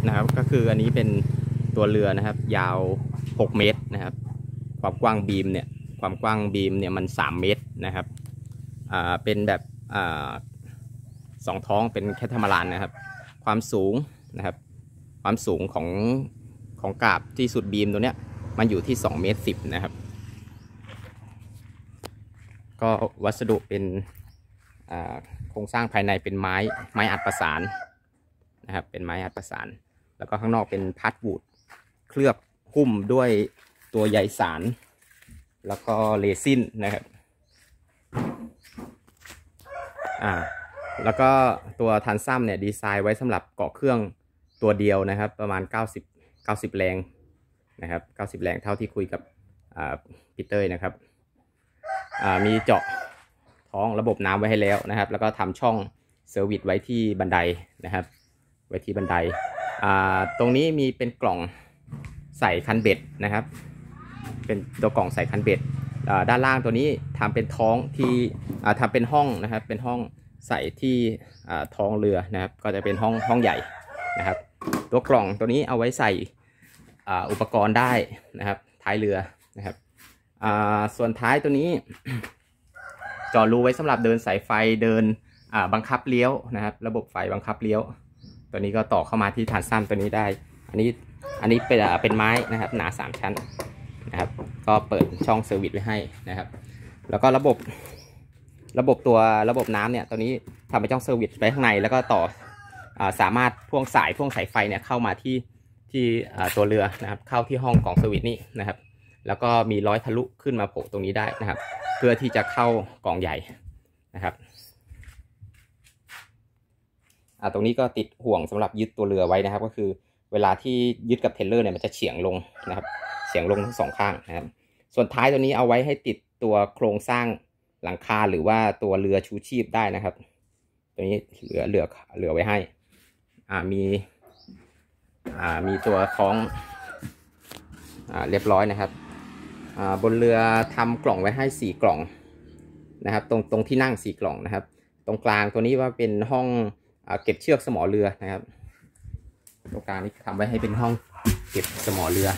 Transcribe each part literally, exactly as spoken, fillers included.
นะครับก็คืออันนี้เป็นตัวเรือนะครับยาวหกเมตรนะครับความกว้างบีมเนี่ยความกว้างบีมเนี่ยมันสามเมตรนะครับอ่าเป็นแบบอ่าสองท้องเป็นแคทามารานนะครับความสูงนะครับความสูงของของกาบที่สุดบีมตัวเนี้ยมันอยู่ที่สองเมตรสิบนะครับก็วัสดุเป็นโครงสร้างภายในเป็นไม้ไม้อัดประสานนะครับเป็นไม้อัดประสานแล้วก็ข้างนอกเป็นพาร์ทวูดเคลือบหุ้มด้วยตัวใยสารแล้วก็เรซินนะครับอ่าแล้วก็ตัวทันซัมเนี่ยดีไซน์ไว้สำหรับเกาะเครื่องตัวเดียวนะครับประมาณเก้าสิบ เก้าสิบแรงนะครับเก้าสิบแรงเท่าที่คุยกับพีเตอร์นะครับมีเจาะท้องระบบน้ำไว้ให้แล้วนะครับแล้วก็ทำช่องเซอร์วิสไว้ที่บันไดนะครับไว้ที่บันไดตรงนี้มีเป็นกล่องใส่คันเบ็ดนะครับเป็นตัวกล่องใส่คันเบ็ดด้านล่างตัวนี้ทำเป็นท้องที่ทำเป็นห้องนะครับเป็นห้องใส่ที่ท้องเรือนะครับก็จะเป็นห้องห้องใหญ่นะครับตัวกล่องตัวนี้เอาไว้ใส่อุปกรณ์ได้นะครับท้ายเรือนะครับส่วนท้ายตัวนี้เจาะรูไว้สำหรับเดินสายไฟเดินบังคับเลี้ยวนะครับระบบไฟบังคับเลี้ยวตัวนี้ก็ต่อเข้ามาที่ฐานซ้ำตัวนี้ได้อันนี้อันนี้เป็นเป็นไม้นะครับหนาสามชั้นนะครับก็เปิดช่องเซอร์วิสไว้ให้นะครับแล้วก็ระบบระบบตัวระบบน้ำเนี่ยตัวนี้ทำเป็นช่องเซอร์วิสไว้ข้างในแล้วก็ต่อสามารถพ่วงสายพ่วงสายไฟเนี่ยเข้ามาที่ที่ตัวเรือนะครับเข้าที่ห้องกล่องเซอร์วิสนี่นะครับแล้วก็มีร้อยทะลุขึ้นมาโผล่ตรงนี้ได้นะครับเพื่อที่จะเข้ากล่องใหญ่นะครับอ่าตรงนี้ก็ติดห่วงสำหรับยึดตัวเรือไว้นะครับก็คือเวลาที่ยึดกับเทรลเลอร์เนี่ยมันจะเฉียงลงนะครับเฉียงลงทั้งสองข้างนะครับส่วนท้ายตัวนี้เอาไว้ให้ติดตัวโครงสร้างหลังคาหรือว่าตัวเรือชูชีพได้นะครับตัวนี้เหลือเหลือเหลือไว้ให้อ่ามีอ่ามีตัวคล้องอ่าเรียบร้อยนะครับอ่าบนเรือทำกล่องไว้ให้สี่กล่องนะครับตรงตรงที่นั่งสี่กล่องนะครับตรงกลางตัวนี้ว่าเป็นห้องเก็บเชือกสมอเรือนะครับตรงกลางนี้ทำไว้ให้เป็นห้องเก็บสมอเรือ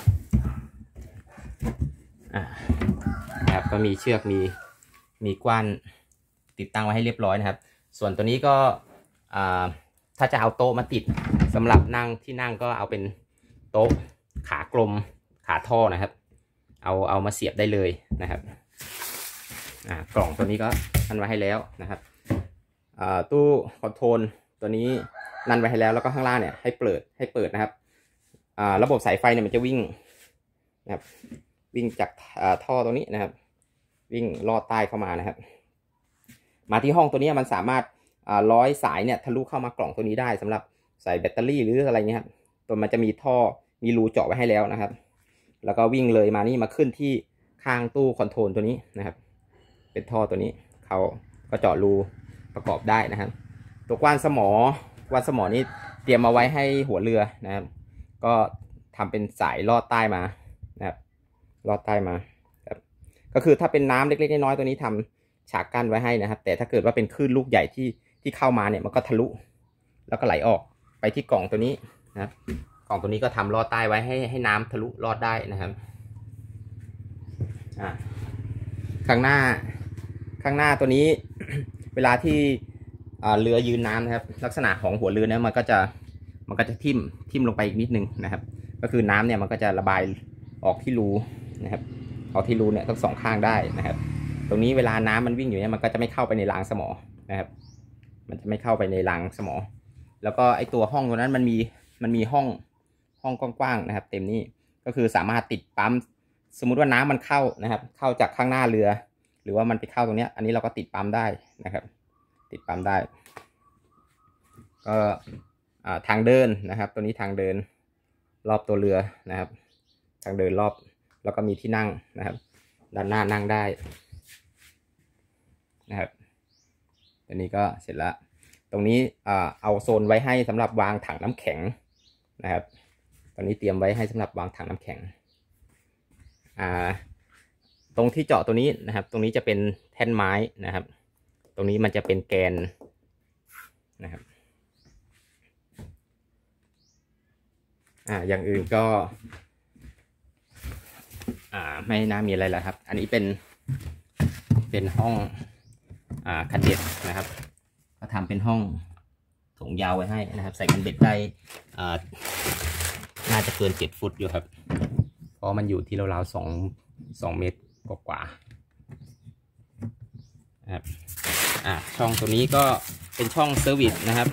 อ่านะครับก็มีเชือกมีมีกว้านติดตั้งไว้ให้เรียบร้อยนะครับส่วนตัวนี้ก็ถ้าจะเอาโต๊ะมาติดสำหรับนั่งที่นั่งก็เอาเป็นโต๊ะขากลมขาท่อนะครับเอาเอามาเสียบได้เลยนะครับอ่ากล่องตัวนี้ก็นั่นไว้ให้แล้วนะครับอ่าตู้คอนโทรลตัวนี้นั่นไว้ให้แล้วแล้วก็ข้างล่างเนี่ยให้เปิดให้เปิดนะครับอ่าระบบสายไฟเนี่ยมันจะวิ่งนะครับวิ่งจากอ่าท่อตรงนี้นะครับวิ่งลอดใต้เข้ามานะครับมาที่ห้องตัวนี้มันสามารถอ่าร้อยสายเนี่ยทะลุเข้ามากล่องตัวนี้ได้สำหรับใส่แบตเตอรี่หรืออะไรเงี้ยครับตัวมันจะมีท่อมีรูเจาะไว้ให้แล้วนะครับแล้วก็วิ่งเลยมานี่มาขึ้นที่ข้างตู้คอนโทรลตัวนี้นะครับเป็นท่อตัวนี้เขาก็เจาะรูประกอบได้นะครับตัวกว้านสมอกว้านสมอนี่เตรียมมาไว้ให้หัวเรือนะครับก็ทำเป็นสายลอดใต้มานะครับลอดใต้มาครับก็คือถ้าเป็นน้ำเล็กๆน้อยๆตัวนี้ทำฉากกั้นไว้ให้นะครับแต่ถ้าเกิดว่าเป็นคลื่นลูกใหญ่ที่ที่เข้ามาเนี่ยมันก็ทะลุแล้วก็ไหลออกไปที่กล่องตัวนี้นะครับกล่องตัวนี้ก็ทำลอดใต้ไว้ให้ให้น้ำทะลุลอดได้นะครับอ่าข้างหน้าข้างหน้าตัวนี้ เวลาที่เรือยืนน้ำนะครับลักษณะของหัวเรือเนี่ยมันก็จะมันก็จะทิ่มทิ่มลงไปอีกนิดนึงนะครับก็คือน้ำเนี่ยมันก็จะระบายออกที่รูนะครับออกที่รูเนี่ยทั้งสองข้างได้นะครับตรงนี้เวลาน้ำมันวิ่งอยู่เนี่ยมันก็จะไม่เข้าไปในรางสมอนะครับมันจะไม่เข้าไปในรางสมอแล้วก็ไอตัวห้องตรงนั้นมันมีมันมีห้องห้องกว้างๆนะครับเต็มนี้ก็คือสามารถติดปั๊มสมมุติว่าน้ำมันเข้านะครับเข้าจากข้างหน้าเรือหรือว่ามันไปเข้าตรงนี้อันนี้เราก็ติดปั๊มได้นะครับติดปั๊มได้ก็ทางเดินนะครับตัวนี้ทางเดินรอบตัวเรือนะครับทางเดินรอบแล้วก็มีที่นั่งนะครับด้านหน้านั่งได้นะครับตัวนี้ก็เสร็จแล้วตรงนี้เอาโซนไว้ให้สำหรับวางถังน้ำแข็งนะครับตอนนี้เตรียมไว้ให้สำหรับวางถังน้ำแข็งอ่าตรงที่เจาะตัวนี้นะครับตรงนี้จะเป็นแท่นไม้นะครับตรงนี้มันจะเป็นแกนนะครับอ่าอย่างอื่นก็ อ่าไม่น่ามีอะไรแล้วครับอันนี้เป็นเป็นห้องอ่าคันเบ็ดนะครับก็ทำเป็นห้องถุงยาวไว้ให้นะครับใส่คันเบ็ดได้อ่าน่าจะเกินเจ็ดฟุตอยู่ครับเพราะมันอยู่ที่ราวๆสองสองเมตรกว่าๆนะครับอ่าช่องตัวนี้ก็เป็นช่องเซอร์วิสนะครับ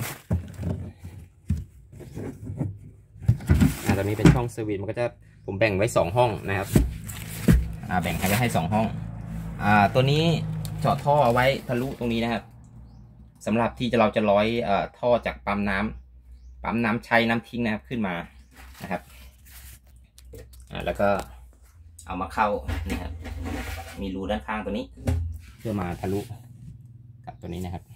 อ่าตัวนี้เป็นช่องเซอร์วิสมันก็จะผมแบ่งไว้สองห้องนะครับอ่าแบ่งให้ไว้ให้สองห้องอ่าตัวนี้เจาะท่อเอาไว้ทะลุตรงนี้นะครับสำหรับที่จะเราจะร้อยเอ่อท่อจากปั๊มน้ำปั๊มน้ำใช้น้ำทิ้งนะครับขึ้นมานะครับอ่าแล้วก็เอามาเข้านี่ครับมีรูด้านข้างตัวนี้เพื่อมาทะลุกับตัวนี้นะครับ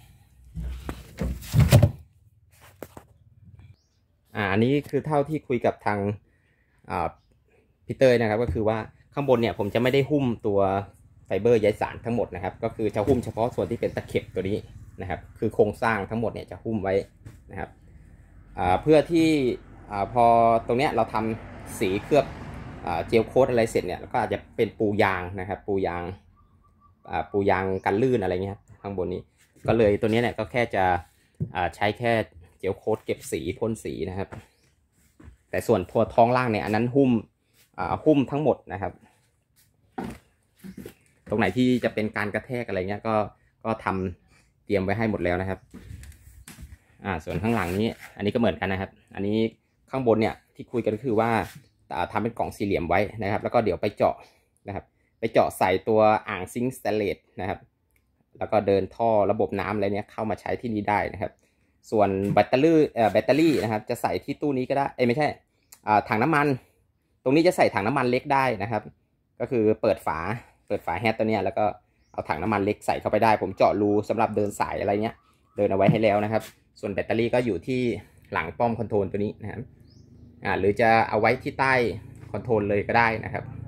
อ่าอันนี้คือเท่าที่คุยกับทางอ่าพี่เต้ยนะครับก็คือว่าข้างบนเนี่ยผมจะไม่ได้หุ้มตัวไฟเบอร์ใยสารทั้งหมดนะครับก็คือจะหุ้มเฉพาะส่วนที่เป็นตะเข็บตัวนี้นะครับคือโครงสร้างทั้งหมดเนี่ยจะหุ้มไว้นะครับเพื่อที่พอตรงเนี้ยเราทำสีเคลือบเจลโค้ดอะไรเสร็จเนี่ยแล้วก็อาจจะเป็นปูยางนะครับปูยางปูยางกันลื่นอะไรเงี้ยครับข้างบนนี้ก็เลยตัวนี้เนี่ยก็แค่จะใช้แค่เจลโค้ดเก็บสีพ่นสีนะครับแต่ส่วนทัวท้องล่างเนี่ยอันนั้นหุ้มหุ้มทั้งหมดนะครับตรงไหนที่จะเป็นการกระแทกอะไรเงี้ยก็ก็ทำเตรียมไว้ให้หมดแล้วนะครับอ่าส่วนข้างหลังนี้อันนี้ก็เหมือนกันนะครับอันนี้ข้างบนเนี่ยที่คุยกันก็คือว่าทำเป็นกล่องสี่เหลี่ยมไว้นะครับแล้วก็เดี๋ยวไปเจาะนะครับไปเจาะใส่ตัวอ่างซิงค์สแตนเลสนะครับแล้วก็เดินท่อระบบน้ำอะไรเนี้ยเข้ามาใช้ที่นี่ได้นะครับส่วนแบตเตอรี่เอ่อแบตเตอรี่นะครับจะใส่ที่ตู้นี้ก็ได้เอ้ยไม่ใช่อ่าถังน้ำมันตรงนี้จะใส่ถังน้ำมันเล็กได้นะครับก็คือเปิดฝาเปิดฝาแฮตตัวเนี้ยแล้วก็เอาถังน้ำมันเล็กใส่เข้าไปได้ผมเจาะรูสำหรับเดินสายอะไรเงี้ยเดินเอาไว้ให้แล้วนะครับส่วนแบตเตอรี่ก็อยู่ที่หลังป้อมคอนโทรลตัวนี้นะครับอ่าหรือจะเอาไว้ที่ใต้คอนโทรลเลยก็ได้นะครับ